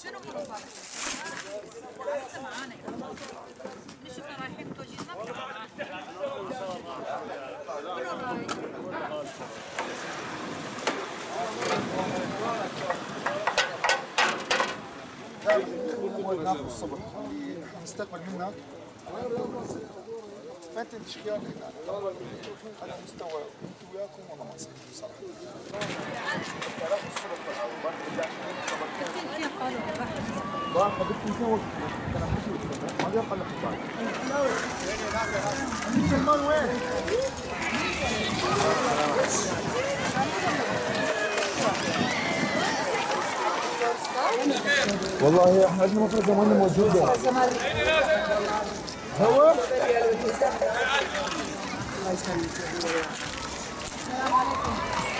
شنو فرصك؟ لسه معانا نشوف رايحين توجيهنا ناخذ الصبح نستقبل منك فانت الاشكال هنا على مستوى انت وياكم والله ما صحيح بصراحه. والله احنا عندنا مفرد زمان موجود هو الله يسلمك. السلام عليكم.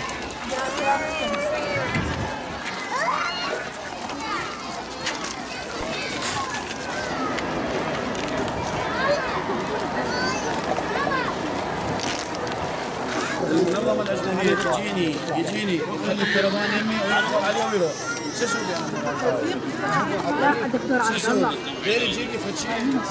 والله ما الاجنبيه يجيني يخلي الكرفان يمي ويدخل عليه ويروح. شو اسوي انا؟ لا دكتور عبد الله غير يجيني فتشي من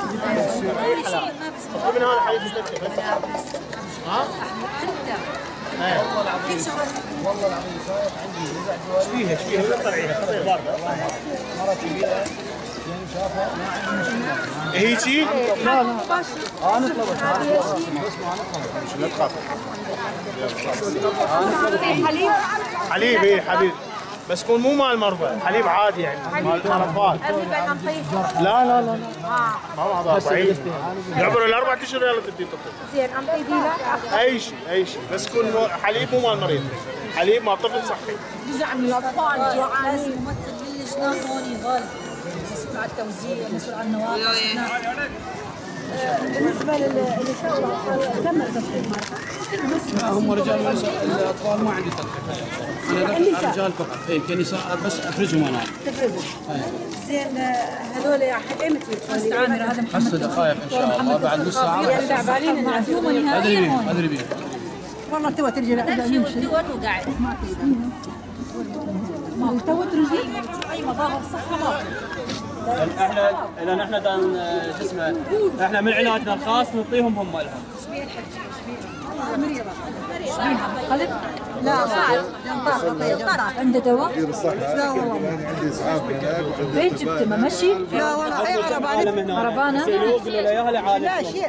هذا حي مستكشف ها؟ والله العظيم والله العظيم صاير عندي ايش فيها ولا طلعيها خذي برا مره كبيره يعني شافها ما عندي مشكله هيجي؟ لا انا طلبت بس ما نطلب مش تخاف حليب ايه حليب بس يكون مو مال مربى حليب عادي يعني مال حرفات لا ما مع 40 يعبر الاربع اشهر يلا تدي طفل زين انطي ديلك اي شيء بس يكون حليب مو مال مريض حليب مال طفل صحي جزء من الاطفال جوعانين ممثل من اللجنه هون غالب مسؤول على التوزيع مسؤول على النواقص بالنسبه للنساء والاطفال تم التدخين لا هم رجال ونساء الاطفال ما عندي تدخين انا رجال فقط اي كنساء بس افرزهم انا تفرزوا زين هذول ايمتى حس عامر هذا محمد حس دقائق ان شاء الله بعد نص ساعه يعني تعبانين المعزومه نهائيا ادري بيه والله تو ترجع نمشي وقاعد ما تو ترجع اي مظاهر صحه ما احنا لان احنا شو اسمه احنا من علاجنا الخاص نعطيهم هم لهم. قلب؟ لا صعب عنده دواء؟ كثير الصحه لا والله انا عندي اسعاف هناك فين جبته ممشي؟ لا والله هي عربانه قولوا له اياها لعالج. لا شيل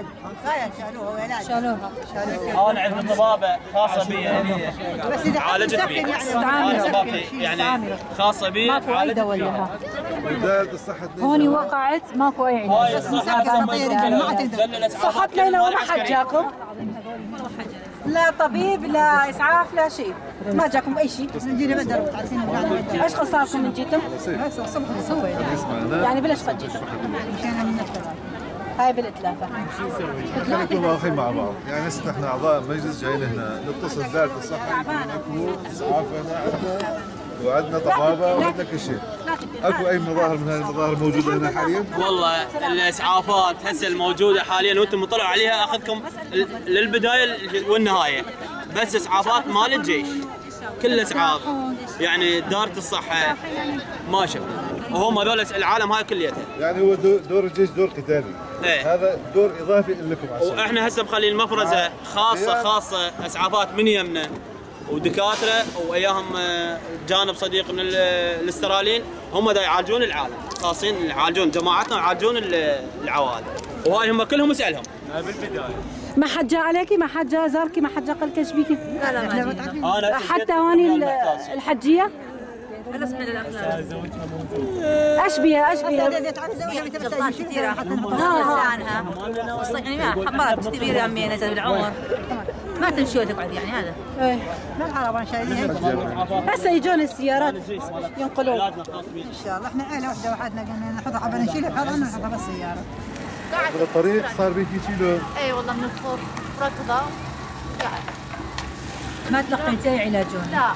شالوها انا عندي طبابه خاصه بي يعني عالجت بي انا طبابتي يعني خاصه بي عالجت بيها. وزاره الصحه هوني وقعت ماكو اي علاج هاي الصحه ما تقدر صحتنا لنا وما حد جاكم؟ لا طبيب لا اسعاف لا شيء ما جاكم اي شيء بس نجينا بدر ايش خساركم من جيتم؟ الصبح يعني بلاش قد جيتم؟ مشينا من الثلاث هاي بالاتلافه نكون واقفين مع بعض يعني هسه احنا اعضاء المجلس جايين هنا نتصل بوزاره الصحه اكو اسعافنا عندنا وعندنا طبابه وعندنا كل شيء. اكو اي مظاهر من هذه المظاهر موجوده هنا حاليا؟ والله الاسعافات هسه الموجوده حاليا وانتم مطلعوا عليها اخذكم للبدايه والنهايه بس اسعافات مال الجيش كل اسعاف يعني دارة الصحه ما شفنا وهم هذول العالم هاي كليتها يعني هو دور الجيش دور قتالي. ايه هذا دور اضافي لكم عشان واحنا هسه مخلين المفرزه خاصه اسعافات من يمنا ودكاتره وياهم جانب صديق من الاستراليين هم دا يعالجون العالم خاصين يعالجون جماعتنا ويعالجون العوائل وهاي هم كلهم اسالهم بالبدايه. ما حد جاء عليكي ما حد جاء زاركي ما حد جاء قال لك بيكي؟ لا انا حتى هوني الحجيه انا اسمع الاخلاق اشبيه جبطات كثيره حتى لسانها يعني ما حمرات كثيره عمي نزل بالعمر ما تمشي وتقعد يعني هذا ايه ما العرب شايلين هسه يجون السيارات ينقلون ان شاء الله احنا عيله واحده وحدنا قلنا نحطها حبه نشيلها بحضن ونحطها بالسياره هذا الطريق صار به كيلو. اي والله من الخوف ركضه قاعد ما تلقيتي علاجون؟ لا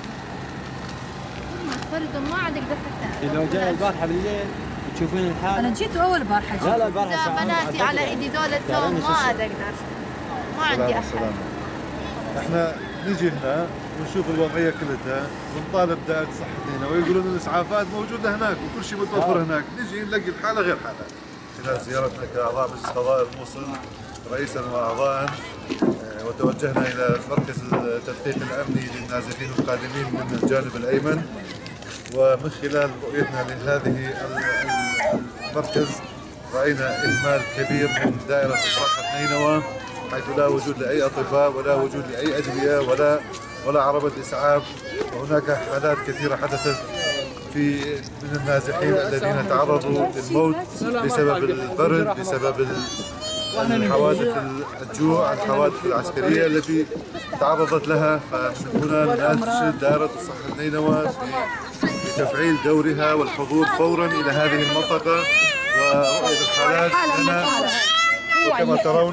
فرد ما عاد اقدر حتى لو جاي البارحه بالليل تشوفين الحال انا جيت اول بارحه لا البارحه بناتي على ايدي دول التوم ما عاد اقدر ما عندي احد. احنا نجي هنا ونشوف الوضعيه كلها ونطالب دائره الصحه هنا ويقولون الاسعافات موجوده هناك وكل شيء متوفر هناك، نجي نلاقي الحاله غير حالها. خلال زيارتنا كاعضاء مجلس قضاء الموصل رئيسا واعضاء وتوجهنا الى مركز التدقيق الامني للنازحين القادمين من الجانب الايمن، ومن خلال رؤيتنا لهذه المركز راينا اهمال كبير من دائره الصحه نينوى، حيث لا وجود لاي اطباء ولا وجود لاي ادويه ولا عربه اسعاف، وهناك حالات كثيره حدثت من النازحين الذين تعرضوا للموت بسبب البرد، بسبب الحوادث الجوع، الحوادث العسكريه التي تعرضت لها. فمن هنا نناشد دائره الصحه النينوى بتفعيل دورها والحضور فورا الى هذه المنطقه ورؤيه الحالات لنا. وكما ترون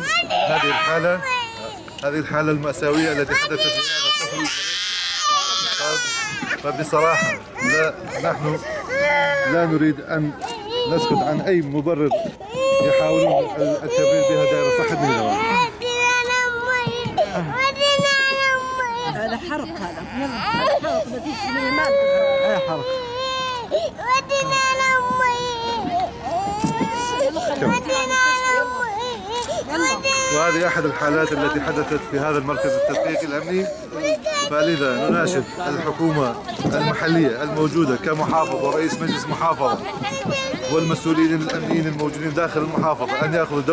هذه الحاله المأساويه التي حدثت لهذا الطفل. فبصراحه نحن لا نريد ان نسكت عن اي مبرر يحاولون التبرير بها دائره الصحه النينوى. هذا حرق، هذا حرق نتيجه اي حرق. وهذه احد الحالات التي حدثت في هذا المركز التدقيق الامني. فلذا نناشد الحكومه المحليه الموجوده كمحافظ ورئيس مجلس محافظه والمسؤولين الامنيين الموجودين داخل المحافظه ان ياخذوا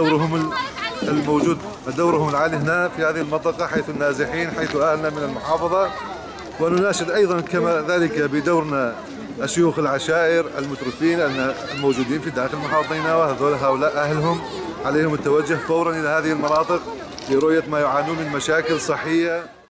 دورهم العالي هنا في هذه المنطقه حيث النازحين، حيث اهلنا من المحافظه. ونناشد ايضا كما ذلك بدورنا الشيوخ العشائر المترفين الموجودين في داخل محافظة نينوى، هؤلاء اهلهم عليهم التوجه فورا الى هذه المناطق لرؤيه ما يعانون من مشاكل صحيه